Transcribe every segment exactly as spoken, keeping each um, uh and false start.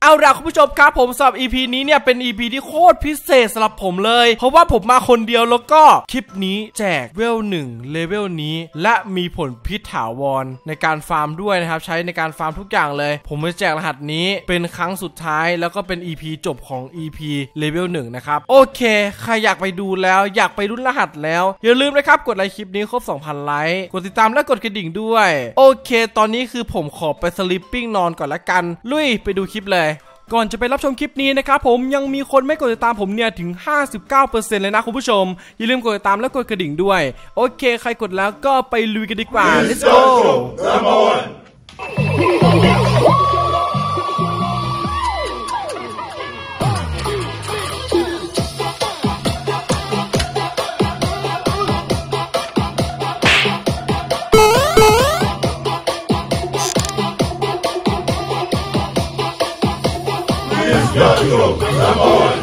เอาล่ะคุณผู้ชมครับผมสำหรับ อี พี นี้เนี่ยเป็น อี พี ที่โคตรพิเศษสำหรับผมเลยเพราะว่าผมมาคนเดียวแล้วก็คลิปนี้แจกเวลหนึ่งเลเวลนี้และมีผลพิษถาวรในการฟาร์มด้วยนะครับใช้ในการฟาร์มทุกอย่างเลยผมจะแจกรหัสนี้เป็นครั้งสุดท้ายแล้วก็เป็น อี พี จบของ อี พี เลเวลหนึ่งนะครับโอเคใครอยากไปดูแล้วอยากไปรุ่นรหัสแล้วอย่าลืมนะครับกดไลค์คลิปนี้ครบ สองพัน ไลค์กดติดตามและกดกระดิ่งด้วยโอเคตอนนี้คือผมขอไปสลิปปิ้งนอนก่อนละกันลุยไปดูคลิปเลยก่อนจะไปรับชมคลิปนี้นะครับผมยังมีคนไม่กดติดตามผมเนี่ยถึง ห้าสิบเก้าเปอร์เซ็นต์ เลยนะคุณผู้ชมอย่าลืมกดติดตามและกดกระดิ่งด้วยโอเคใครกดแล้วก็ไปลุยกันดีกว่า let's go Go, come on.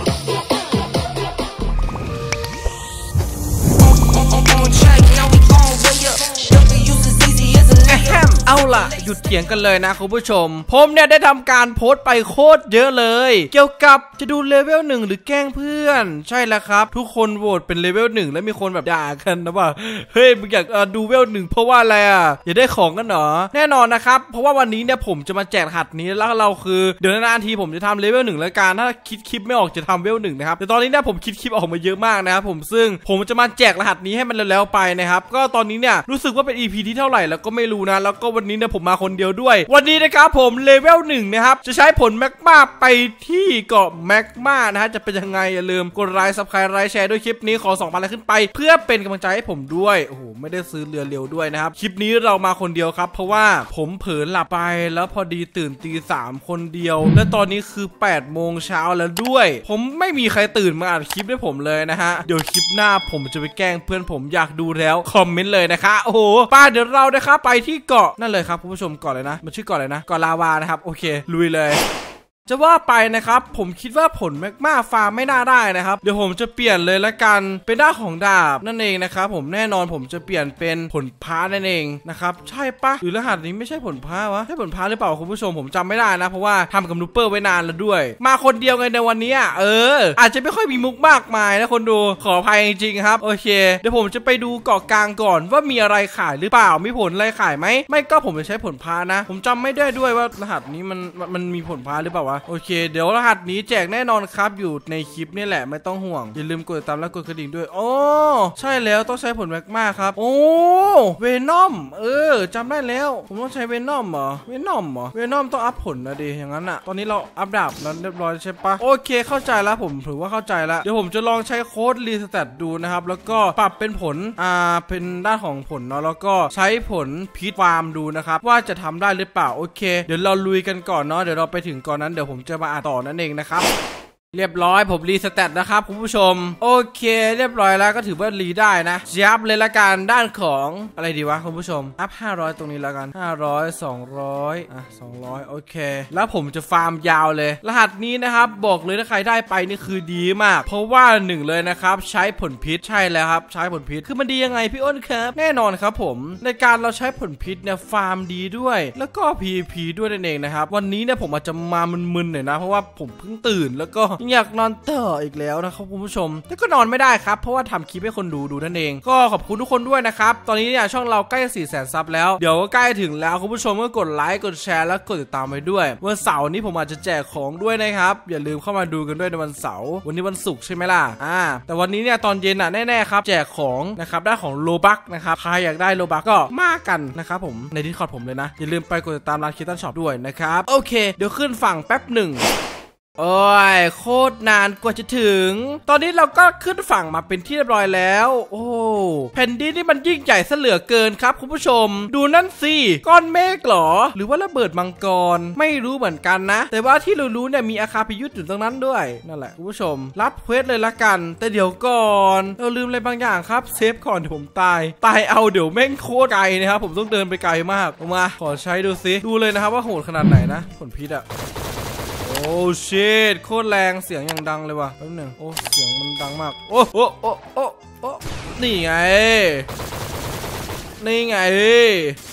เอาล่ะหยุดเถียงกันเลยนะคุณผู้ชมผมเนี่ยได้ทำการโพสต์ไปโคตรเยอะเลยเกี่ยวกับจะดูเลเวลหนึ่งหรือแกล้งเพื่อนใช่แล้วครับทุกคนโหวตเป็นเลเวลหนึ่งแล้วมีคนแบบด่ากันนะว่าเฮ้ยมึงอยากดูเวลหนึ่งเพราะว่าอะไรอ่ะอยากได้ของกันเหรอแน่นอนนะครับเพราะว่าวันนี้เนี่ยผมจะมาแจกรหัสนี้แล้วเราคือเดี๋ยวนานๆทีผมจะทำเลเวลหนึ่งแล้วกันถ้าคิดคลิปไม่ออกจะทำเลเวลหนึ่งนะครับแต่ตอนนี้เนี่ยผมคิดคลิปออกมาเยอะมากนะครับผมซึ่งผมจะมาแจกรหัสนี้ให้มันแล้วๆไปนะครับก็ตอนนี้เนี่ยรู้สึกว่าเป็น อี พี ที่เท่าไหร่แล้วก็ไม่รู้นะแล้วก็วันนี้เนี่ยผมมาคนเดียวด้วยวันนี้นะครับผมเลเวลหนึ่งนะครับจะใช้ผลแมกมาไปที่เกาะแมกมานะฮะจะเป็นยังไงอย่าลืมกดไลค์ซับสไครป์ไลค์แชร์ด้วยคลิปนี้ขอ สองพัน ไลค์ขึ้นไปเพื่อเป็นกำลังใจให้ผมด้วยโอ้โหไม่ได้ซื้อเรือเร็วด้วยนะครับคลิปนี้เรามาคนเดียวครับเพราะว่าผมเผลอหลับไปแล้วพอดีตื่นตีสามคนเดียวและตอนนี้คือแปดโมงเช้าแล้วด้วยผมไม่มีใครตื่นมาอัดคลิปให้ผมเลยนะฮะเดี๋ยวคลิปหน้าผมจะไปแกล้งเพื่อนผมอยากดูแล้วคอมเมนต์เลยนะคะโอ้โหป้าเดี๋ยวเรานะครับไปที่เกาะนั่นเลยครับคุณผู้ชมเกาะเลยนะมันชื่อเกาะเลยนะเกาะลาวานะครับโอเคลุยเลยจะว่าไปนะครับผมคิดว่าผลแมกมาฟาร์มไม่น่าได้นะครับเดี๋ยวผมจะเปลี่ยนเลยละกันเป็นด้านของดาบนั่นเองนะครับผมแน่นอนผมจะเปลี่ยนเป็นผลพานั่นเองนะครับใช่ปะหรือรหัสนี้ไม่ใช่ผลพาวะใช่ผลพาหรือเปล่าคุณผู้ชมผมจำไม่ได้นะเพราะว่าทำกับนูเปอร์ไว้นานแล้วด้วยมาคนเดียวไงในวันนี้เอออาจจะไม่ค่อยมีมุกมากมายนะคนดูขออภัยจริงๆครับโอเคเดี๋ยวผมจะไปดูเกาะกลางก่อนว่ามีอะไรขายหรือเปล่ามีผลอะไรขายไหมไม่ก็ผมจะใช้ผลพานะผมจำไม่ได้ด้วยว่ารหัสนี้มันมันมีผลพาหรือเปล่าวะโอเคเดี๋ยวรหัสนี้แจกแน่นอนครับอยู่ในคลิปนี่แหละไม่ต้องห่วงอย่าลืมกดติดตามและกดกระดิ่งด้วยโอ้ใช่แล้วต้องใช้ผลแมกมาครับโอ้เวนอมเออจำได้แล้วผมต้องใช้เวนอมเหรอเวนอมเหรอเวนอมต้องอัพผลนะดิอย่างนั้นอ่ะตอนนี้เราอัพดาบแล้วเรียบร้อยใช่ปะโอเคเข้าใจแล้วผมถือว่าเข้าใจแล้วเดี๋ยวผมจะลองใช้โค้ดรีสแตทดูนะครับแล้วก็ปรับเป็นผลอ่าเป็นด้านของผลเนาะแล้วก็ใช้ผลพิษฟาร์มดูนะครับว่าจะทำได้หรือเปล่าโอเคเดี๋ยวเราลุยกันก่อนเนาะเดี๋ยวเราไปถึงก่อนนั้นเดี๋ยวผมจะมาอ่านต่อนั่นเองนะครับเรียบร้อยผมรีสแตทนะครับคุณผู้ชมโอเคเรียบร้อยแล้วก็ถือว่ารีได้นะยับเลยละกันด้านของอะไรดีวะคุณผู้ชมอัพห้าร้อยตรงนี้แล้วกันห้าร้อย สองร้อยอ่ะสองร้อยโอเคแล้วผมจะฟาร์มยาวเลยรหัสนี้นะครับบอกเลยถ้าใครได้ไปนี่คือดีมากเพราะว่าหนึ่งเลยนะครับใช้ผลพิษใช่แล้วครับใช้ผลพิษคือมันดียังไงพี่อ้นครับแน่นอนครับผมในการเราใช้ผลพิษเนี่ยฟาร์มดีด้วยแล้วก็ พี พี ด้วยนั่นเองนะครับวันนี้เนี่ยผมอาจจะมามึนๆหน่อยนะเพราะว่าผมเพิ่งตื่นแล้วก็อยากนอนต่ออีกแล้วนะครับคุณผู้ชมแต่ก็นอนไม่ได้ครับเพราะว่าทำคลิปให้คนดูดูนั่นเองก็ขอบคุณทุกคนด้วยนะครับตอนนี้เนี่ยช่องเราใกล้สี่แสนซับแล้วเดี๋ยวก็ใกล้ถึงแล้วคุณผู้ชมก็กดไลค์กดแชร์แล้วกดติดตามไปด้วยวันเสาร์นี้ผมอาจจะแจกของด้วยนะครับอย่าลืมเข้ามาดูกันด้วยในวันเสาร์วันนี้วันศุกร์ใช่ไหมล่ะอ่าแต่วันนี้เนี่ยตอนเย็นอ่ะแน่ๆครับแจกของนะครับได้ของโลบัคนะครับใครอยากได้โลบัคก็มากันนะครับผมในดิสคอร์ดผมเลยนะอย่าลืมไปกดติดตามร้านคิตตันช็อปด้วยนะครับโอเคเดี๋ยวขึ้นฝั่งแป๊บหนึ่งโอ้ยโคตรนานกว่าจะถึงตอนนี้เราก็ขึ้นฝั่งมาเป็นที่เรียบร้อยแล้วโอ้แผ่นดินนี่มันยิ่งใหญ่ซะเหลือเกินครับคุณผู้ชมดูนั่นสิก้อนเมฆหรอหรือว่าระเบิดมังกรไม่รู้เหมือนกันนะแต่ว่าที่รู้ๆเนี่ยมีอาคาพิยุทธ์อยู่ตรงนั้นด้วยนั่นแหละคุณผู้ชมรับเควสเลยละกันแต่เดี๋ยวก่อนเราลืมอะไรบางอย่างครับเซฟก่อนเดี๋ยวผมตายตายเอาเดี๋ยวแม่งโคตรไกลนะครับผมต้องเดินไปไกลมากมาขอใช้ดูซิดูเลยนะครับว่าโหดขนาดไหนนะผลพิษอะ โอ้ชิตโคตรแรงเสียงอย่างดังเลยว่ะแป๊บนึงโอ้เสียงมันดังมากโอ้โอ้โอ้โอ้โอ้นี่ไงนี่ไง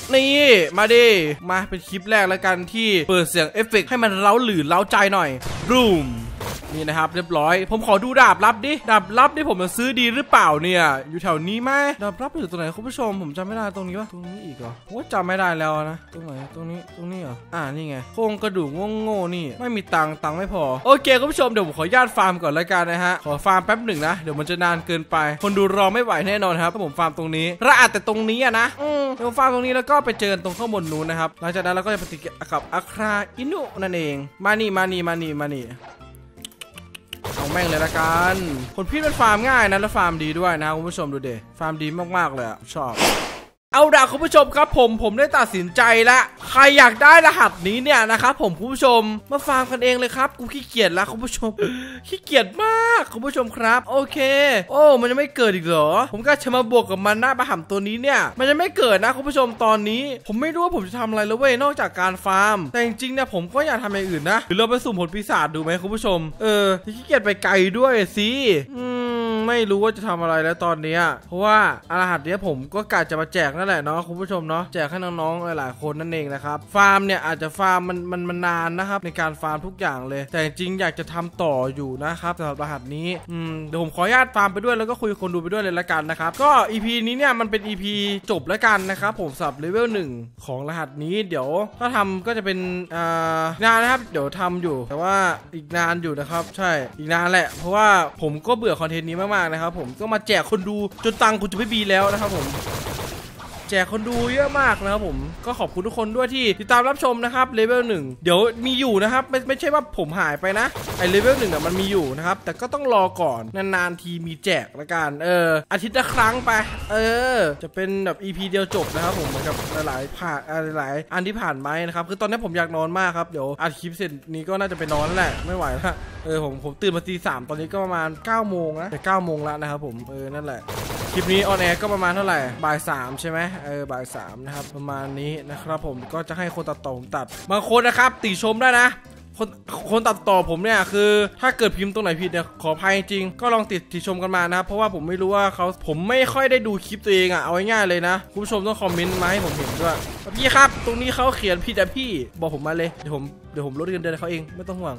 นี่มาดิมาเป็นคลิปแรกแล้วกันที่เปิดเสียงเอฟเฟกต์ให้มันเล้าหรือเล้าใจหน่อยรูมนี่นะครับเรียบร้อยผมขอดูดาบลับดิดาบลับที่ผมจะซื้อดีหรือเปล่าเนี่ยอยู่แถวนี้ไหมดาบลับอยู่ตรงไหนคุณผู้ชมผมจำไม่ได้ตรงนี้วะตรงนี้อีกเหรอผมจำไม่ได้แล้วนะตรงไหนตรงนี้ตรงนี้เหรออ่านี่ไงโครงกระดูกโง่ๆนี่ไม่มีตังค์ตังค์ไม่พอโอเคคุณผู้ชมเดี๋ยวผมขอญาตฟาร์มก่อนแล้วกันนะฮะขอฟาร์มแป๊บหนึ่งนะเดี๋ยวมันจะนานเกินไปคนดูรอไม่ไหวแน่นอนครับถ้าผมฟาร์มตรงนี้ระอาดแต่ตรงนี้อะนะอืมเดี๋ยวฟาร์มตรงนี้แล้วก็ไปเจอตรงข้างบนนู้นนะครับหลังจากนั้นเราก็จะปฏิกิริยากับอัคราอินุนั่นเองมานี่มานี่มานี่มานี่เอาแม่งเลยละกันคนพี่มันฟาร์มง่ายนะแล้วฟาร์มดีด้วยนะคุณผู้ชมดูเดฟาร์มดีมากๆเลยอะชอบเอาล่ะคุณผู้ชมครับผมผมได้ตัดสินใจละใครอยากได้รหัสนี้เนี่ยนะครับผมคุณผู้ชมมาฟาร์มกันเองเลยครับกูขี้เกียจละคุณผู้ชม ขี้เกียจมากคุณผู้ชมครับโอเคโอ้มันจะไม่เกิดอีกเหรอผมก็จะมาบวกกับมันหน้าประหำตัวนี้เนี่ยมันจะไม่เกิดนะคุณผู้ชมตอนนี้ผมไม่รู้ว่าผมจะทำอะไรแล้วเว้ยนอกจากการฟาร์มแต่จริงๆเนี่ยผมก็อยากทำอย่างอื่นนะหรือเราไปสุ่มผลปีศาจดูไหมคุณผู้ชมเออขี้เกียจไปไกลด้วยสิอืมไม่รู้ว่าจะทำอะไรแล้วตอนนี้เพราะว่ารหัสเนี้ยผมก็กะจะมาแจกนั่นแหละเนาะคุณผู้ชมเนาะแจกให้น้องๆหลายๆคนนั่นเองนะครับฟาร์มเนี่ยอาจจะฟาร์มมันมันมันนานนะครับในการฟาร์มทุกอย่างเลยแต่จริงๆอยากจะทำต่ออยู่นะครับสำหรับรหัสนี้อืมเดี๋ยวผมขออนุญาตฟาร์มไปด้วยแล้วก็คุยกับคนดูไปด้วยเลยละกันนะครับก็ อี พี นี้เนี่ยมันเป็น อี พี จบแล้วกันนะครับผมสำหรับเลเวลหนึ่งของรหัสนี้เดี๋ยวถ้าทำก็จะเป็นอ่านานนะครับเดี๋ยวทำอยู่แต่ว่าอีกนานอยู่นะครับใช่อีกนานแหละเพราะว่าผมก็เบื่อคอนเทนต์นี้มากๆนะครับผมก็มาแจกคนดูจนตังค์กูจะไม่มีแล้วนะครับผมแจกคนดูเยอะมากนะครับผมก็ขอบคุณทุกคนด้วยที่ติดตามรับชมนะครับเลเวลหนึ่งเดี๋ยวมีอยู่นะครับไม่ไม่ใช่ว่าผมหายไปนะไอเลเวลหนึ่งอ่ะมันมีอยู่นะครับแต่ก็ต้องรอก่อนนานๆทีมีแจกละกันเอออาทิตย์ละครั้งไปเออจะเป็นแบบ อี พี เดียวจบนะครับผมเหมือนกับหลายๆผ่านหลายๆอันที่ผ่านมานะครับคือตอนนี้ผมอยากนอนมากครับเดี๋ยวอัดคลิปเสร็จนี้ก็น่าจะไปนอนแหละไม่ไหวละเออผมผมตื่นมาตีสามตอนนี้ก็ประมาณเก้าโมงนะแต่เก้าโมงแล้วนะครับผมเออนั่นแหละคลิปนี้ออนแอร์ก็ประมาณเท่าไหร่บ่ายสามใช่ไหมเออบ่ายสามนะครับประมาณนี้นะครับผมก็จะให้คนตัดต่อผมตัดบางคนนะครับติชมได้นะคนคนตัดต่อผมเนี่ยคือถ้าเกิดพิมพ์ตรงไหนผิดเนี่ยขออภัยจริงก็ลองติดติชมกันมานะครับเพราะว่าผมไม่รู้ว่าเขาผมไม่ค่อยได้ดูคลิปตัวเองอ่ะเอาง่ายๆเลยนะคุณผู้ชมต้องคอมเมนต์มาให้ผมเห็นด้วยพี่ครับตรงนี้เขาเขียนผิดอะพี่บอกผมมาเลยเดี๋ยวผมเดี๋ยวผมลดเงินเดือนเขาเองไม่ต้องห่วง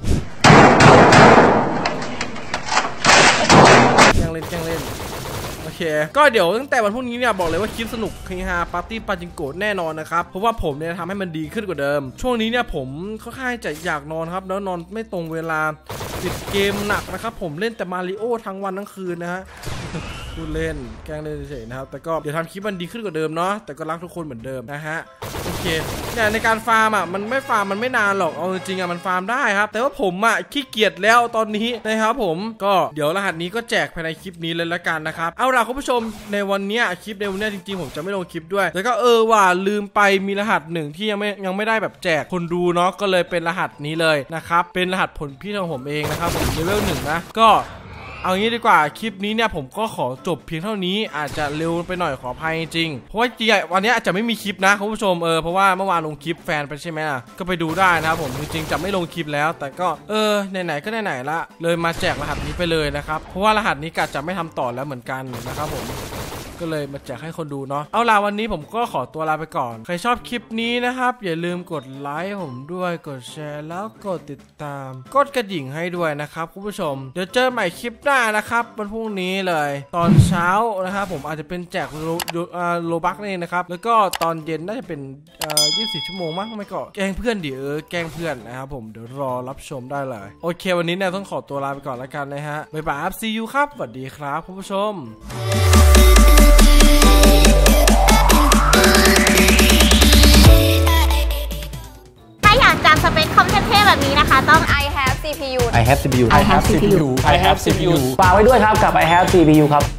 แกล้งเล่นแกล้งเล่นโอเคก็เดี๋ยวตั้งแต่วันพรุ่งนี้เนี่ยบอกเลยว่าคลิปสนุกเฮฮาปาร์ตี้ปาจิงโกะแน่นอนนะครับเพราะว่าผมเนี่ยทำให้มันดีขึ้นกว่าเดิมช่วงนี้เนี่ยผมค่อนข้างจะอยากนอนครับแล้วนอนไม่ตรงเวลาติดเกมหนักนะครับผมเล่นแต่มาริโอทั้งวันทั้งคืนนะฮะพูดเล่นแกล้งเล่นเฉยๆนะครับแต่ก็เดี๋ยวทำคลิปมันดีขึ้นกว่าเดิมเนาะแต่ก็รักทุกคนเหมือนเดิมนะฮะโอเคเนี่ยในการฟาร์มอ่ะมันไม่ฟาร์มมันไม่นานหรอกเอาจริงๆอ่ะมันฟาร์มได้ครับแต่ว่าผมอ่ะขี้เกียจแล้วตอนนี้นะครับผมก็เดี๋ยวรหัสนี้ก็แจกภายในคลิปนี้เลยละกันนะครับเอาล่ะคุณผู้ชมในวันนี้คลิปในวันนี้จริงๆผมจะไม่ลงคลิปด้วยแต่ก็เออว่าลืมไปมีรหัสหนึ่งที่ยังไม่ยังไม่ได้แบบแจกคนดูเนาะก็เลยเป็นรหัสนี้เลยนะครับเป็นรหัสผลพี่ของผมเองนะครับผมเลเวลหนึ่งนะก็เอางี้ดีกว่าคลิปนี้เนี่ยผมก็ขอจบเพียงเท่านี้อาจจะเร็วไปหน่อยขออภัยจริงเพราะว่าจริงๆวันนี้อาจจะไม่มีคลิปนะคุณผู้ชมเออเพราะว่าเมื่อวานลงคลิปแฟนไปใช่ไหมล่ะก็ไปดูได้นะครับผมจริงๆจะไม่ลงคลิปแล้วแต่ก็เออไหนๆก็ไหนๆละเลยมาแจกรหัสนี้ไปเลยนะครับเพราะว่ารหัสนี้กะจะไม่ทำต่อแล้วเหมือนกันนะครับผมก็เลยมาแจกให้คนดูเนาะเอาล่ะวันนี้ผมก็ขอตัวลาไปก่อนใครชอบคลิปนี้นะครับอย่าลืมกดไลค์ผมด้วยกดแชร์แล้วกดติดตามกดกระดิ่งให้ด้วยนะครับคุณผู้ชมเดี๋ยวเจอใหม่คลิปหน้านะครับวันพรุ่งนี้เลยตอนเช้านะครับผมอาจจะเป็นแจกโลโลบักนี่นะครับแล้วก็ตอนเย็นน่าจะเป็นเอ่อยี่สิบสี่ชั่วโมงมั้งไม่ก็แกล้งเพื่อนดิเออแกล้งเพื่อนนะครับผมเดี๋ยวรอรับชมได้เลยโอเควันนี้เนี่ยต้องขอตัวลาไปก่อนแล้วกันนะฮะบ๊ายบายครับ see you ครับสวัสดีครับคุณผู้ชมถ้าอยากจำสเปคคอมเท่ๆแบบนี้นะคะต้อง I have ซี พี ยู I have ซี พี ยู I have ซี พี ยู I have ซี พี ยูฝากไว้ด้วยครับกับ I have ซี พี ยู ครับ